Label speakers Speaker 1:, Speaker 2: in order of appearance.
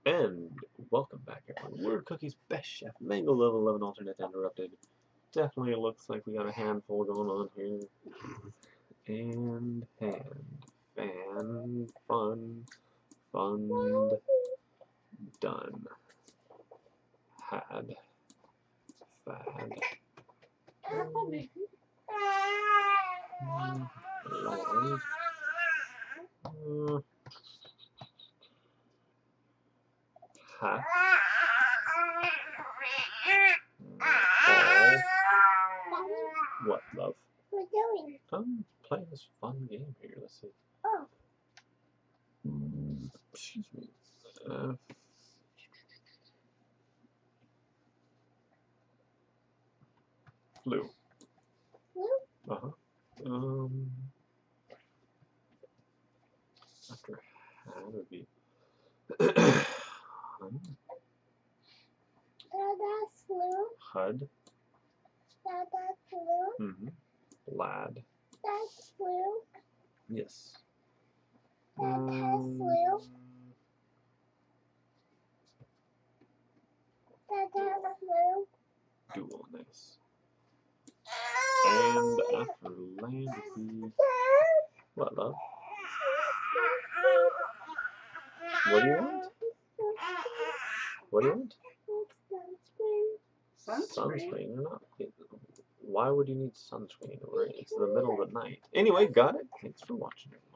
Speaker 1: And welcome back, everyone. Word Cookies Best Chef Mango Level 11 Alternate Interrupted. Definitely looks like we got a handful going on here. And hand, fan, fun, fund, done. Had, fad, land, hat, all. What, love?
Speaker 2: What are you doing?
Speaker 1: I'm playing this fun game here. Let's see.
Speaker 2: Oh.
Speaker 1: Excuse me. Flu.
Speaker 2: Flu?
Speaker 1: After had would be
Speaker 2: That's flu.
Speaker 1: HUD.
Speaker 2: That's flu.
Speaker 1: Lad.
Speaker 2: That's flu.
Speaker 1: Yes.
Speaker 2: That has flu. That has flu.
Speaker 1: Dual, nice. And after land would be what, love? What do you want? What do you want? Sunscreen. You're not. Why would you need sunscreen? It's the middle of the night. Anyway, got it. Thanks for watching.